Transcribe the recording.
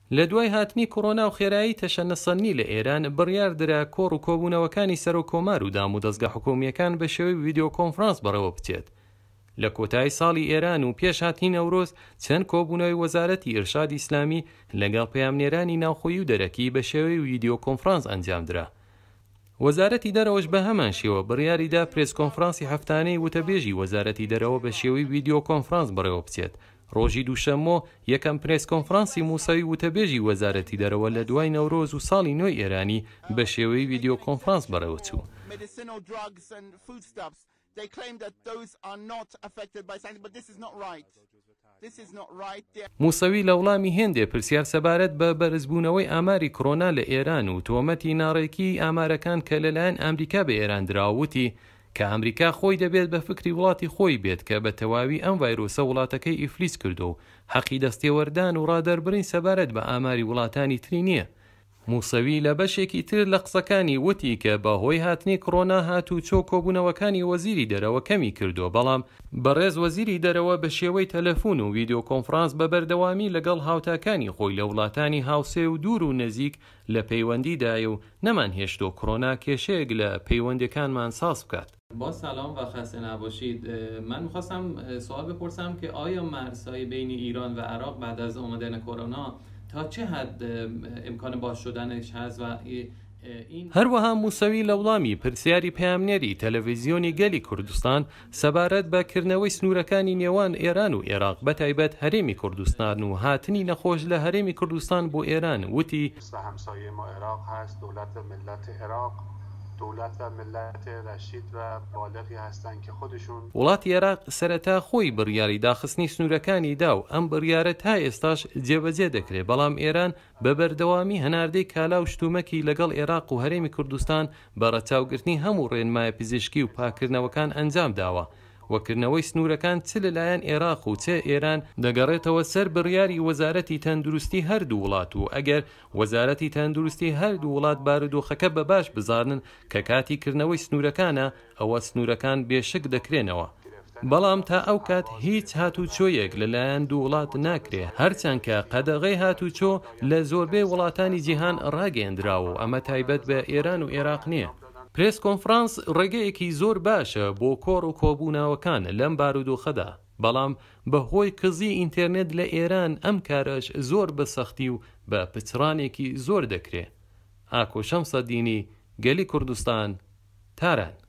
لە دوای هاتنی کۆڕۆنا و خێرایی تەشەنەسەنی لە ئێران بڕیاردرا کۆڕ و کۆبوونەوەکانی سەر و کۆمار و دام و دەستگا حکوومیەکان بە شێوەی ڤیدیۆ کۆنفرانس بەڕێوە بچێت. لە کۆتایی ساڵی ئێران و پێش هاتنی نەورۆز چەند کۆبوونەوەی وەزارەتی ئیرشاد ئیسلامی لەگەڵ پەیامنێرانی ناوخۆیی و دەرەکی بە شێوەی ڤیدیۆ کۆنفرانس ئەنجامدرا. وەزارەتی دەرەوەش بە هەمان شێوە بڕیاریدا پرێس کۆنفرانسی هەفتانەی وتەبێژی وەزارەتی دەرەوە بە شێوەی ڤیدیۆ کۆنفرانس بەڕێوە بچێت. ڕۆژی دووشەممە یەکەم پرێس کۆنفرانسی موسەوی وتەبێژی وەزارەتی دەرەوە لە دوای نەورۆز و ساڵی نوێی ئێرانی بە شێوەی ڤیدیۆ کۆنفرانس بەڕێوە چوو. موسەوی لە وڵامی هێندێ پرسیار سەبارەت بە بەرزبوونەوەی ئاماری کۆڕۆنا لە ئێران و تۆمەتی ناڕێکی ئامارەکان کە لەلایەن ئەمریکا بە ئێران دراوتی کە ئەمریکا خۆی دەبێت بە فکری وڵاتی خۆی بێت کە بە تەواوی ئەم ڤایرۆسە وڵاتەکەی ئیفلیس کردو و حەقی دەستێوەردان و ڕادەربڕین سەبارەت بە ئاماری وڵاتانی تری نییە. موسەوی لە بەشێکی تر لە قسەکانی وتی کە بەهۆی هاتنی کۆڕۆنا هاتوو چۆ کۆبوونەوەکانی وەزیری دەرەوە کەمی کردووە، بەڵام بەڕێز وەزیری دەرەوە بە شێوەی تەلەفۆن و ڤیدیۆ کۆنفرانس بە بەردەوامی لەگەڵ هاوتاکانی خۆی لە وڵاتانی هاوسێ و دوور و نزیک لە پەیوەندیدایە و نەمان هێشتۆ کۆڕۆنا کێشەیەک لە پەیوەندەکانمان ساز بکات. با سلام و خسته نباشید. من می‌خواستم سوال بپرسم که آیا مرزهای بین ایران و عراق بعد از آمدن کرونا تا چه حد امکان باز شدنش هست و هەروەها موسەوی لە وڵامی پرسیاری پەیامنێری تەلەڤیزیۆنی گەلی کوردستان سەبارەت بە کردنەوەی سنوورەکانی نێوان ئێران و عێراق بەتایبەت هەرێمی کوردستان و هاتنی نەخۆش لە هەرێمی کوردستان بۆ ئێران وتی همسایه ما عراق هست، دولت و ملت عراق دولت و ملت رشید و بالغی هستند که خودشون وڵاتی عێراق سەرەتا خۆی بڕیاری داخستنی سنوورەکانی دا و ئەم بڕیارە تا ئێستاش جێبەجێ دەکرێت، بەڵام ئێران بە بەردەوامی هەناردەی کالا و شتومەکی لەگەڵ عێراق و هەرێمی کوردستان بە ڕەچاوگرتنی هەموو ڕێنمایە پزیشکی و پاکردنەوەکان ئەنجام داوە. وەکردنەوەی سنوورەکان چ لەلایەن عێراق و چه ئێران دەگەڕێتەوە سەر بڕیاری وەزارەتی تەندروستی هەردوو وڵات و ئەگەر وەزارەتی تەندروستی هەردوو وڵات بارودۆخەکە بەباش بزارن کە کاتی کردنەوەی سنوورەکانە ئەوە سنوورەکان بێشک دەکرێنەوە. بەڵام تا ئەو کات هیچ هاتوچۆیەک لەلایەن دوو وڵات ناکرێ، هەرچەند کە قەدەغەی هاتوچۆ لە زۆربەی وڵاتانی جیهان ڕاگەیەندراوە و ئەمە تایبەت بە ئێران و عێراق نییە. پرێس کۆنفرانس ڕێگەیەکی زۆر باشە بۆ کۆڕ و کۆبوونەوەکان لەم بارودۆخەدا، بەڵام بەهۆی قزی ئینتەرنێت لە ئێران ئەم کارەش زۆر بەسەختی و بە پچڕانێکی زۆر دەکرێت. ئاکۆ شەمسەدینی، گەلی کوردستان، تاران.